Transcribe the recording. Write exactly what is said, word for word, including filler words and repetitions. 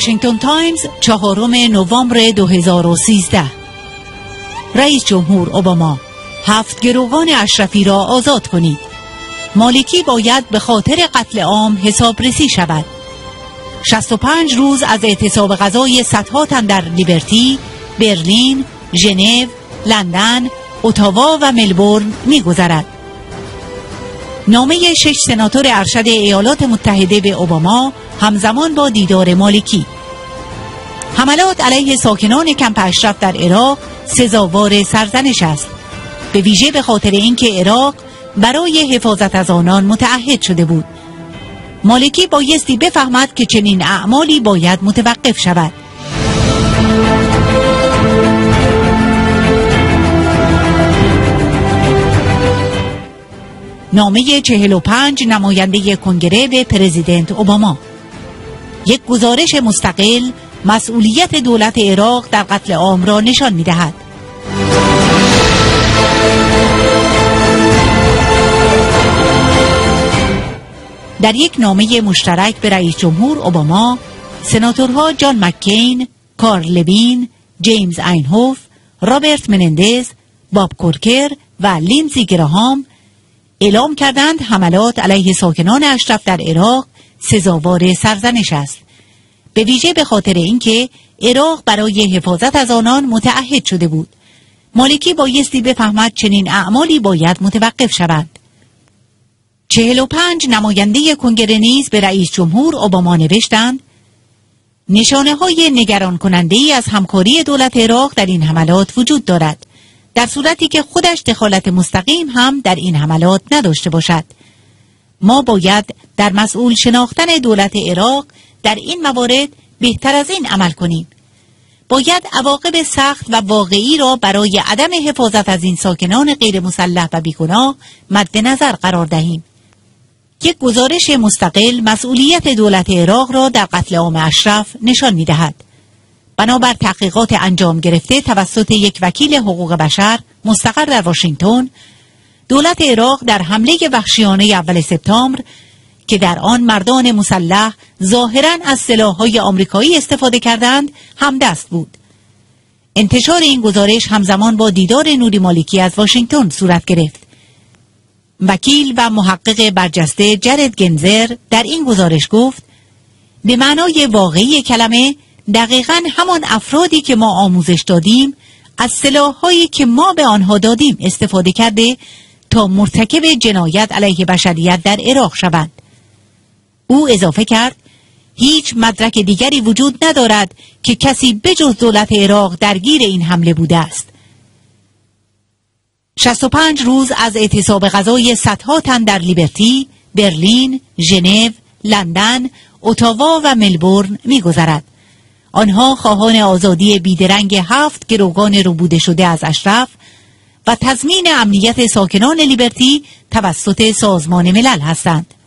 واشنگتن تایمز چهارم نوامبر دو هزار و سیزده. رئیس جمهور اوباما: هفت گروگان اشرفی را آزاد کنید. مالکی باید به خاطر قتل عام حسابرسی شود. شصت و پنج روز از اعتصاب غذای صدها تن در لیبرتی، برلین، ژنو، لندن، اتاوا و ملبورن می‌گذرد. نامه شش سناتور ارشد ایالات متحده به اوباما همزمان با دیدار مالکی. حملات علیه ساکنان کمپ اشرف در عراق سزاوار سرزنش است، به ویژه به خاطر اینکه عراق برای حفاظت از آنان متعهد شده بود. مالکی بایستی بفهمد که چنین اعمالی باید متوقف شود. نامه چهل و پنج نماینده کنگره به پرزیدنت اوباما. یک گزارش مستقل مسئولیت دولت عراق در قتل عام را نشان می‌دهد. در یک نامه مشترک به رئیس جمهور اوباما، سناتورها جان مککین، کارل لوین، جیمز اینهوف، رابرت منندز، باب کورکر و لیندزی گراهام اعلام کردند حملات علیه ساکنان اشرف در عراق سزاوار سرزنش است، به ویژه به خاطر اینکه عراق برای حفاظت از آنان متعهد شده بود. مالکی بایستی بفهمد چنین اعمالی باید متوقف شود. چهل و پنج نماینده کنگره نیز به رئیس جمهور اوباما نوشتند: نشانه های نگران کننده ای از همکاری دولت عراق در این حملات وجود دارد، در صورتی که خودش دخالت مستقیم هم در این حملات نداشته باشد. ما باید در مسئول شناختن دولت عراق در این موارد بهتر از این عمل کنیم. باید عواقب سخت و واقعی را برای عدم حفاظت از این ساکنان غیر مسلح و بیگناه مد نظر قرار دهیم. یک گزارش مستقل مسئولیت دولت عراق را در قتل عام اشرف نشان می‌دهد. بنابر تحقیقات انجام گرفته توسط یک وکیل حقوق بشر مستقر در واشنگتن، دولت عراق در حمله وحشیانه اول سپتامبر که در آن مردان مسلح ظاهراً از سلاح‌های آمریکایی استفاده کردند همدست بود. انتشار این گزارش همزمان با دیدار نوری مالکی از واشنگتن صورت گرفت. وکیل و محقق برجسته جرد گنزر در این گزارش گفت: به معنای واقعی کلمه دقیقاً همان افرادی که ما آموزش دادیم از سلاح‌هایی که ما به آنها دادیم استفاده کرده تا مرتکب جنایت علیه بشریت در عراق شوند. او اضافه کرد: هیچ مدرک دیگری وجود ندارد که کسی بجز دولت عراق درگیر این حمله بوده است. شصت و پنج روز از اعتصاب غذای صدها تن در لیبرتی، برلین، ژنو، لندن، اتاوا و ملبورن می‌گذرد. آنها خواهان آزادی بیدرنگ هفت گروگان ربوده شده از اشرف و تضمین امنیت ساکنان لیبرتی توسط سازمان ملل هستند.